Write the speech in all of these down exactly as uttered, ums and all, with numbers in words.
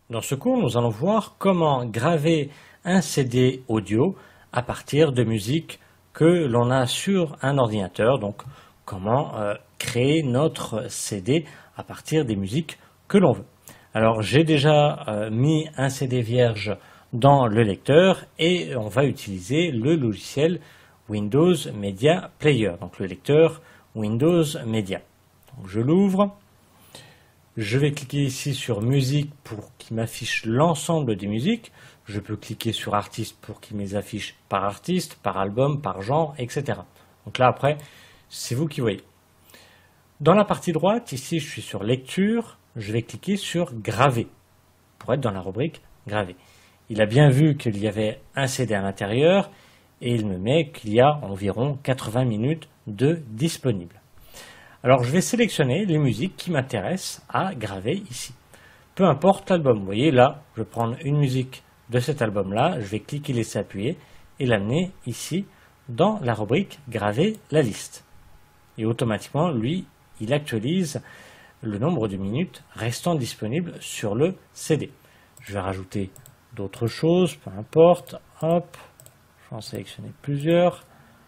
Dans ce cours, nous allons voir comment graver un C D audio à partir de musique que l'on a sur un ordinateur. Donc, comment euh, créer notre C D à partir des musiques que l'on veut. Alors, j'ai déjà euh, mis un C D vierge dans le lecteur et on va utiliser le logiciel Windows Media Player, donc le lecteur Windows Media. Donc, je l'ouvre. Je vais cliquer ici sur musique pour qu'il m'affiche l'ensemble des musiques. Je peux cliquer sur artiste pour qu'il me les affiche par artiste, par album, par genre, et cetera. Donc là après, c'est vous qui voyez. Dans la partie droite, ici je suis sur lecture, je vais cliquer sur graver pour être dans la rubrique graver. Il a bien vu qu'il y avait un C D à l'intérieur et il me met qu'il y a environ quatre-vingts minutes de disponible. Alors je vais sélectionner les musiques qui m'intéressent à graver ici. Peu importe l'album, vous voyez là, je vais prendre une musique de cet album-là, je vais cliquer, laisser appuyer et l'amener ici dans la rubrique graver la liste. Et automatiquement, lui, il actualise le nombre de minutes restant disponibles sur le C D. Je vais rajouter d'autres choses, peu importe, hop, je vais en sélectionner plusieurs,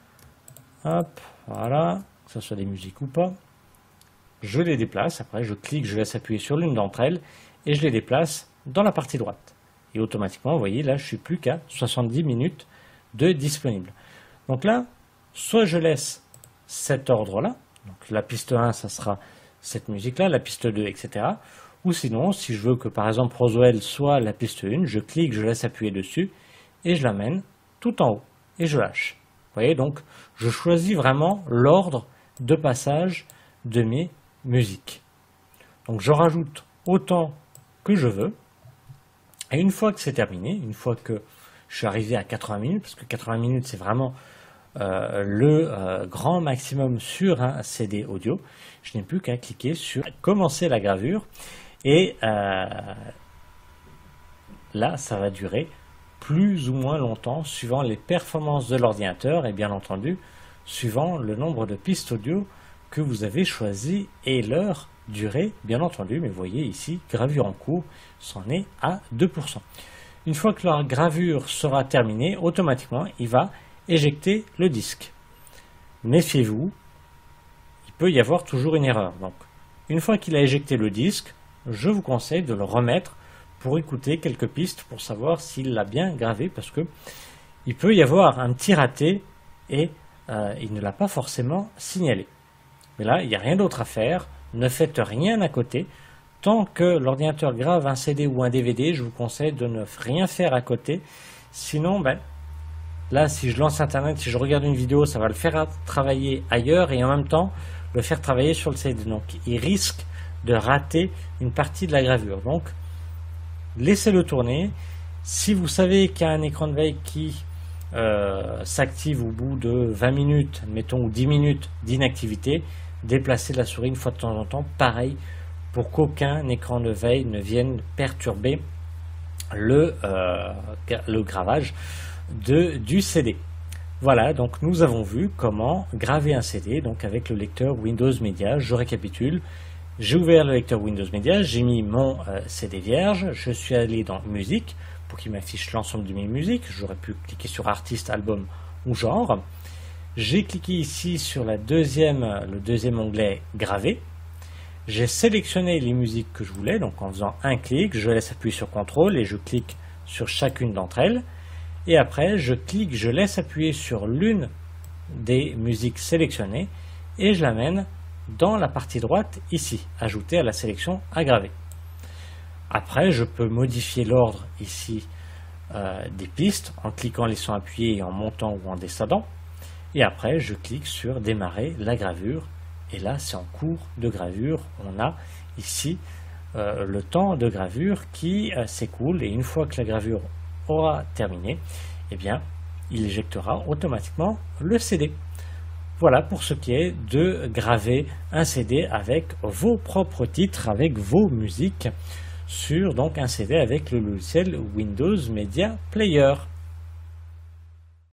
hop, voilà, que ce soit des musiques ou pas. Je les déplace, après je clique, je laisse appuyer sur l'une d'entre elles et je les déplace dans la partie droite. Et automatiquement, vous voyez, là, je suis plus qu'à soixante-dix minutes de disponible. Donc là, soit je laisse cet ordre-là, donc la piste un, ça sera cette musique-là, la piste deux, et cetera. Ou sinon, si je veux que par exemple Roswell soit la piste un, je clique, je laisse appuyer dessus et je l'amène tout en haut et je lâche. Vous voyez, donc je choisis vraiment l'ordre de passage de mes musique. Donc je rajoute autant que je veux et une fois que c'est terminé, une fois que je suis arrivé à quatre-vingts minutes, parce que quatre-vingts minutes c'est vraiment euh, le euh, grand maximum sur un C D audio, je n'ai plus qu'à cliquer sur commencer la gravure et euh, là ça va durer plus ou moins longtemps suivant les performances de l'ordinateur et bien entendu suivant le nombre de pistes audio que vous avez choisi et leur durée, bien entendu, mais vous voyez ici, gravure en cours, c'en est à deux pour cent. Une fois que la gravure sera terminée, automatiquement, il va éjecter le disque. Méfiez-vous, il peut y avoir toujours une erreur. Donc, une fois qu'il a éjecté le disque, je vous conseille de le remettre pour écouter quelques pistes pour savoir s'il l'a bien gravé, parce que il peut y avoir un petit raté et euh, il ne l'a pas forcément signalé. Mais là, il n'y a rien d'autre à faire. Ne faites rien à côté. Tant que l'ordinateur grave un C D ou un D V D, je vous conseille de ne rien faire à côté. Sinon, ben, là, si je lance Internet, si je regarde une vidéo, ça va le faire travailler ailleurs et en même temps le faire travailler sur le C D. Donc, il risque de rater une partie de la gravure. Donc, laissez-le tourner. Si vous savez qu'il y a un écran de veille qui euh, s'active au bout de vingt minutes, admettons, ou dix minutes d'inactivité, déplacer la souris une fois de temps en temps, pareil, pour qu'aucun écran de veille ne vienne perturber le, euh, le gravage de, du C D. Voilà, donc nous avons vu comment graver un C D donc avec le lecteur Windows Media. Je récapitule, j'ai ouvert le lecteur Windows Media, j'ai mis mon euh, C D vierge, je suis allé dans musique pour qu'il m'affiche l'ensemble de mes musiques, j'aurais pu cliquer sur artiste, album ou genre. J'ai cliqué ici sur la deuxième, le deuxième onglet graver. J'ai sélectionné les musiques que je voulais, donc en faisant un clic, je laisse appuyer sur contrôle et je clique sur chacune d'entre elles. Et après, je clique, je laisse appuyer sur l'une des musiques sélectionnées et je l'amène dans la partie droite ici, ajouter à la sélection à graver. Après, je peux modifier l'ordre ici euh, des pistes en cliquant les sons appuyés et en montant ou en descendant. Et après, je clique sur démarrer la gravure. Et là, c'est en cours de gravure. On a ici euh, le temps de gravure qui euh, s'écoule. Et une fois que la gravure aura terminé, eh bien, il éjectera automatiquement le C D. Voilà pour ce qui est de graver un C D avec vos propres titres, avec vos musiques sur donc un C D avec le logiciel Windows Media Player.